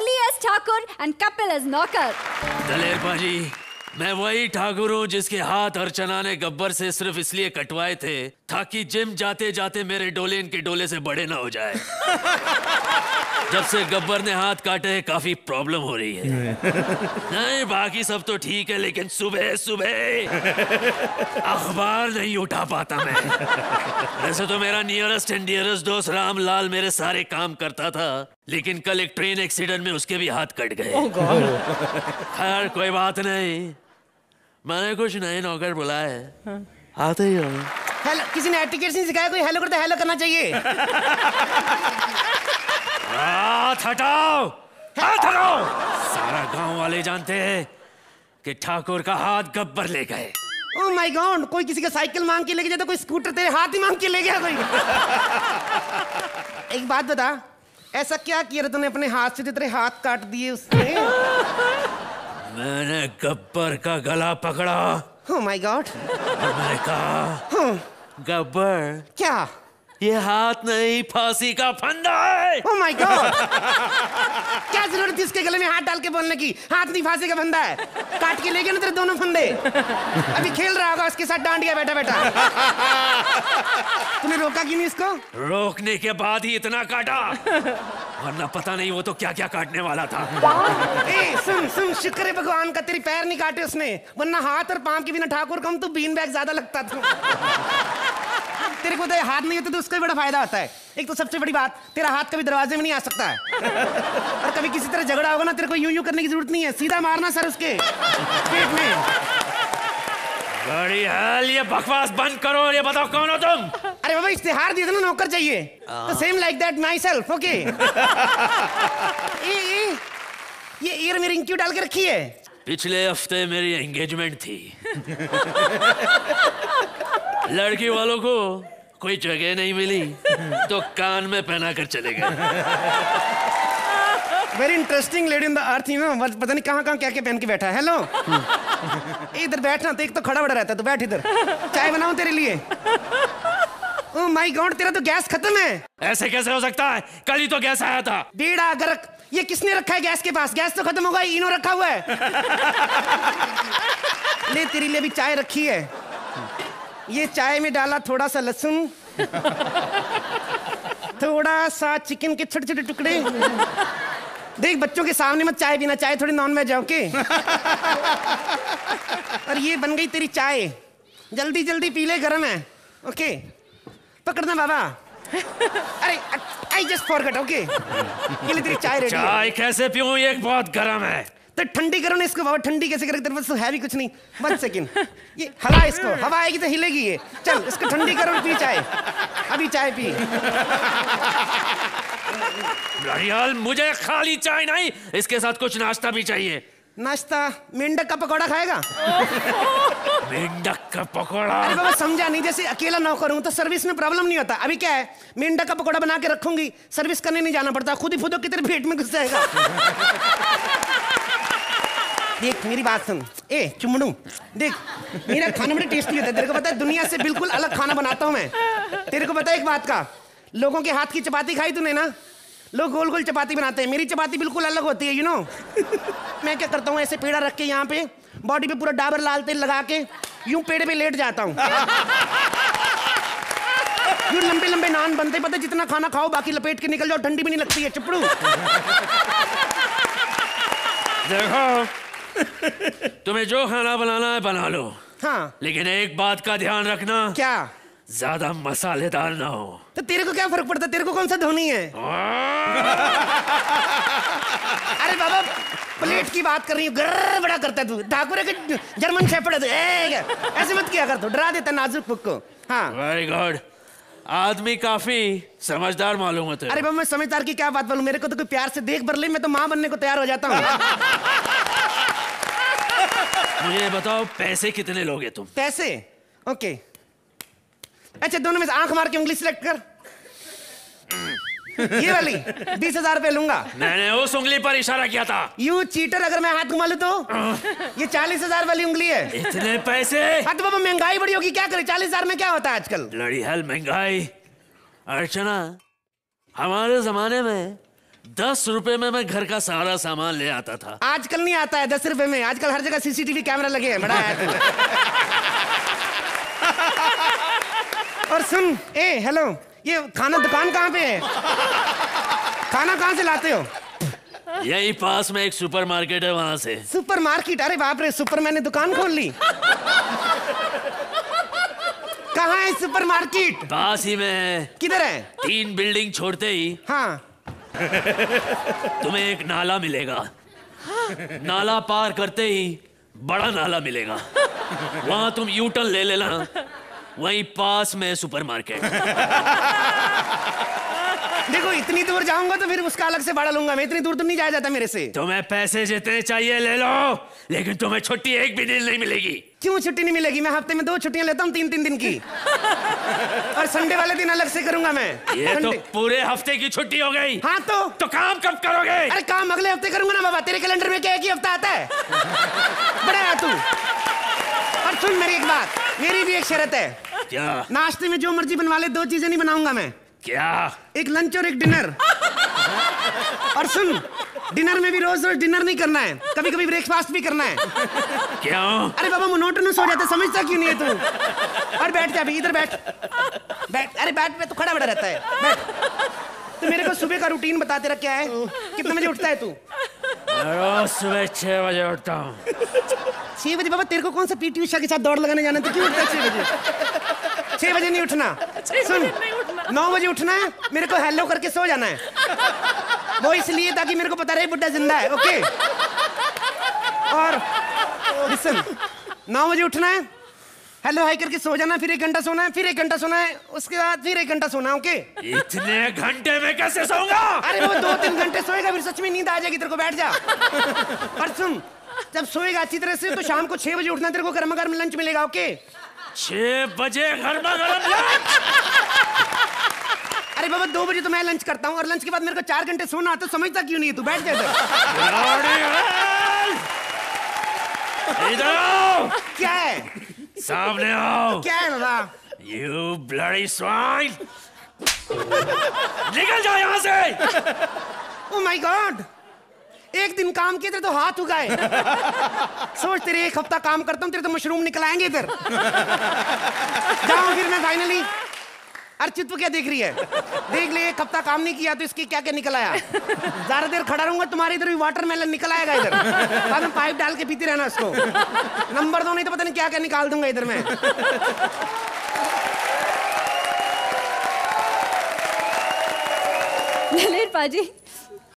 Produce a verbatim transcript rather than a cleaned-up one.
Ali as Thakur and Kapil as Nokar. दलेर पाजी, मैं वही ठाकुर हूँ जिसके हाथ अर्चना ने गब्बर से सिर्फ इसलिए कटवाए थे ताकि जिम जाते जाते मेरे डोले इनके डोले से बड़े ना हो जाए। जब से गब्बर ने हाथ काटे काफी प्रॉब्लम हो रही है। नहीं बाकी सब तो ठीक है, लेकिन सुबह सुबह अखबार नहीं उठा पाता मैं। वैसे तो मेरा नियरेस्ट एंड डियरेस्ट दोस्त रामलाल मेरे सारे काम करता था, लेकिन कल एक ट्रेन एक्सीडेंट में उसके भी हाथ कट गए। खैर कोई बात नहीं, मैंने कुछ नए नौकर बुलाए हैं, आते ही हो। हेलो, किसी ने एटिकेट नहीं सिखाया? कोई हेलो करता हेलो करना चाहिए। हाथ हटाओ, हाथ हटाओ। सारा गांव वाले जानते हैं कि ठाकुर का हाथ गब्बर ले गए। ओह माय गॉड, कोई किसी का साइकिल मांग के लेके जाता, कोई स्कूटर तेरे हाथ ही मांग के ले गया कोई। एक बात बता, ऐसा क्या किया तूने अपने हाथ से तेरे हाथ काट दिए उसने? मैंने गब्बर का गला पकड़ा। Oh my god. मैंने कहा, गब्बर क्या ये हाथ नहीं फांसी का फंदा है। ओह माय गॉड, क्या जरूरत थी इसके गले में हाथ डाल के बोलने की? हाथ नहीं फांसी का फंदा है, काट के ले गया ना तेरे दोनों फंदे। अभी खेल रहा होगा उसके साथ डांडिया बैठा बैठा। तूने रोका क्यों नहीं इसको? रोकने के बाद ही इतना काटा, वरना पता नहीं वो तो क्या क्या काटने वाला था। ए, सुन सुन, शुक्र है भगवान का तेरी पैर नहीं काटे उसने, वरना हाथ और पांव के बिना ठाकुर कम तू बीन बैग ज्यादा लगता था। तेरे को तो हाथ नहीं होते तो उसका भी बड़ा फायदा होता है। एक तो सबसे बड़ी बात, तेरा हाथ कभी दरवाजे में नहीं आ सकता है। और कभी किसी तरह झगड़ा होगा ना, तेरे को यूं यूं करने की जरूरत नहीं है, सीधा मारना सर उसके पेट में। बड़ी हाल, ये बकवास बंद करो और ये बताओ कौन हो तुम? अरे बाबा, इश्तिहार दिया था ना, नौकर चाहिए। तो same like that myself. Okay. ये ईयर में रिंग क्यों डाल के रखी है? पिछले हफ्ते मेरी एंगेजमेंट थी। लड़की वालों को कोई जगह नहीं मिली तो कान में पहना कर चले गए। Very interesting lady in the earth, you know. पता नहीं कहाँ कहाँ क्या क्या पहन के बैठा है। हेलो, इधर बैठना, तो एक तो खड़ा बड़ा रहता है, तो बैठ इधर, चाय बनाऊं तेरे लिए। ओह माय गॉड, तेरा तो गैस खत्म है। ऐसे कैसे हो सकता है? कल ही तो गैस आया था। डेढ़ा गरक, ये किसने रखा है गैस के पास? गैस तो खत्म होगा, इनो रखा हुआ है। ले, तेरे लिए भी चाय रखी है। ये चाय में डाला थोड़ा सा लहसुन, थोड़ा सा चिकन के छोटे छोटे टुकड़े। देख, बच्चों के सामने मत चाय पीना, चाय थोड़ी नॉन वेज है। ओके। और ये बन गई तेरी चाय, जल्दी जल्दी पी ले, गरम है। ओके, पकड़ना बाबा। अरे आई जस्ट फॉरगॉट। ओके, ये ले तेरी चाय रेडी। चाय कैसे पीऊं, ये बहुत गर्म है। तो ठंडी करो ना इसको बाबा। ठंडी कैसे करें, तेरे पास तो है भी कुछ नहीं। वन सेकंड, ये हला इसको, हवा आएगी तो हिलेगी ये। चल इसको ठंडी करो, पी चाय, अभी चाय पी। लड़ियाल, मुझे खाली चाय नहीं, इसके साथ कुछ नाश्ता भी चाहिए। नाश्ता? मेंढक का पकौड़ा खाएगा? मेंढक का पकौड़ा? अरे बाबा समझा नहीं, जैसे अकेला नौकर हूं तो सर्विस में प्रॉब्लम नहीं होता। अभी क्या है, मेंढक का पकौड़ा बना के रखूंगी, सर्विस करने नहीं जाना पड़ता, खुद ही फुदो की तेरे पेट में घुस जाएगा। देख मेरी बात सुन, ए चुमड़ू, देख मेरा खाना बड़ा टेस्टी होता है, तेरे को पता है, दुनिया से बिल्कुल अलग खाना बनाता हूं मैं। तेरे को पता है एक बात का, लोगों के हाथ की चपाती खाई तूने ना, लोग गोल गोल चपाती बनाते हैं, मेरी चपाती बिल्कुल अलग होती है, यू नो। मैं क्या करता हूँ, ऐसे पेड़ा रख के यहाँ पे बॉडी पे पूरा डाबर लाल तेल लगा के यूं पेड़े पे लेट जाता हूँ। यूं लंबे लंबे नान बनते, पता है, जितना खाना खाओ बाकी लपेट के निकल जाओ, ठंडी भी नहीं लगती है। चुपड़ू। देखो, तुम्हें जो खाना बनाना है बना लो, हाँ, लेकिन एक बात का ध्यान रखना। क्या? ज्यादा मसालेदार ना हो। तो तेरे को क्या फर्क पड़ता है, तेरे को कौन सा धोनी है? अरे बाबा, प्लेट की बात कर रही हूँ, गर्र बड़ा करता है तू। ठाकुर है कि जर्मन शेफर्ड है? ऐसे मत किया कर, तू डरा देता नाजुक बुक को। हाँ, वेरी गुड, आदमी काफी समझदार मालूम होता है। अरे बाबा, मैं समझदार की क्या बात बोलूं, मेरे को तो कोई प्यार से देख भर ले, मैं तो माँ बनने को तैयार हो जाता हूँ। मुझे बताओ, पैसे कितने लोगे तुम? पैसे? ओके, अच्छा दोनों में से आंख मार के उंगली सिलेक्ट कर। ये वाली बीस हजार रुपए लूंगा। मैंने उस उंगली पर इशारा किया था। यू चीटर, अगर मैं हाथ घुमा लूं तो? ये चालीस हजार वाली उंगली है। इतने पैसे? हाँ तो बाबा, महंगाई बड़ी होगी, क्या करे, चालीस हजार में क्या होता है आजकल? लड़ी हल महंगाई। अर्चना, हमारे जमाने में दस रुपए में मैं घर का सारा सामान ले आता था। आजकल नहीं आता है दस रुपए में, आजकल हर जगह सीसीटीवी कैमरा लगे हैं। बड़ा है। और सुन, ए हेलो, ये खाना दुकान कहाँ पे है? खाना कहाँ से लाते हो? यही पास में एक सुपरमार्केट है, वहां से। सुपरमार्केट? अरे बाप रे, सुपरमैन ने दुकान खोल ली। कहाँ है सुपरमार्केट? पास ही में है। किधर है? तीन बिल्डिंग छोड़ते ही हाँ तुम्हें एक नाला मिलेगा। नाला पार करते ही बड़ा नाला मिलेगा, वहां तुम यू टर्न ले लेना, वहीं पास में सुपरमार्केट। देखो इतनी दूर जाऊंगा तो फिर उसका अलग से भाड़ा लूंगा मैं, इतनी दूर तो नहीं जाया जाता मेरे से। तुम्हें पैसे जितने चाहिए ले लो, लेकिन तुम्हें छुट्टी एक भी दिन नहीं मिलेगी। क्यों छुट्टी नहीं मिलेगी? मैं हफ्ते में दो छुट्टियां लेता हूँ, तीन तीन दिन की। और संडे वाले दिन अलग से करूंगा मैं। ये तो पूरे हफ्ते की छुट्टी हो गई। हाँ तो तो काम कब करोगे? अरे काम अगले हफ्ते करूंगा ना बाबा, तेरे कैलेंडर में क्या एक ही हफ्ता आता है? बड़ा है तू। और सुन मेरी एक बात, मेरी भी एक शर्त है। क्या? नाश्ते में जो मर्जी बनवा ले, दो चीजें नहीं बनाऊंगा मैं। क्या? एक लंच और एक डिनर। और सुन, डिनर में भी रोज रोज डिनर नहीं करना है, कभी कभी ब्रेकफास्ट भी करना है। क्यों? अरे बाबा मोनोटोनस हो जाता, समझता क्यों नहीं है तू? और बैठ जा अभी, इधर बैठ बैठ। अरे बैठ पे तो खड़ा बड़ा रहता है, बैठ। तो मेरे को सुबह का रूटीन बता, तेरा क्या है? कितने बजे उठता है तू? रोज सुबह छह बजे उठता हूँ। छह बजे? बाबा तेरे को कौन सा पीटी उषा के साथ दौड़ लगाने जाना, तो क्यों उठता है छह बजे? छह बजे नहीं उठना। सुन, नौ बजे उठना है, मेरे को हेलो करके सो जाना है। वो इसलिए ताकि मेरे को पता रहे बुड्ढा जिंदा है। ओके? और लिसन, नौ बजे उठना है, हेलो हाई करके सो जाना, फिर एक घंटा सोना है, फिर एक घंटा सोना है, उसके बाद फिर एक घंटा सोना है। ओके? इतने घंटे में कैसे सोऊंगा? अरे वो दो तीन घंटे सोएगा, फिर सच में नींद आ जाएगी तेरे को, बैठ जा। और सुन, जब सोएगा अच्छी तरह से तो शाम को छह बजे उठना, तेरे को गर्मा गर्म लंच मिलेगा। ओके? छह बजे गर्मा गर्म लंच? अरे बाबा दो बजे तो मैं लंच करता हूँ, और लंच के बाद मेरे को चार घंटे सोना आता, समझता क्यों नहीं है तू? बैठ जा इधर। इधर आओ। क्या है? सामने आओ। क्या है बाबा? You bloody swine! निकल जाओ यहाँ से! Oh my God! एक दिन काम किए तेरे तो हाथ उगाए। सोच, तेरे एक हफ्ता काम करता हूँ, तेरे तो मशरूम निकल आएंगे इधर। जाओ फिर मैं फाइनली। अर्चित तो क्या देख रही है? देख ले, एक हफ्ता काम नहीं किया तो इसकी क्या क्या निकल आया। ज्यादा देर खड़ा रहूंगा तुम्हारे इधर भी वाटरमेलन निकल आएगा इधर, बाद में पाइप डाल के पीते रहना उसको। नंबर दो, नहीं तो पता नहीं क्या क्या निकाल दूंगा इधर मैं। ललित पाजी,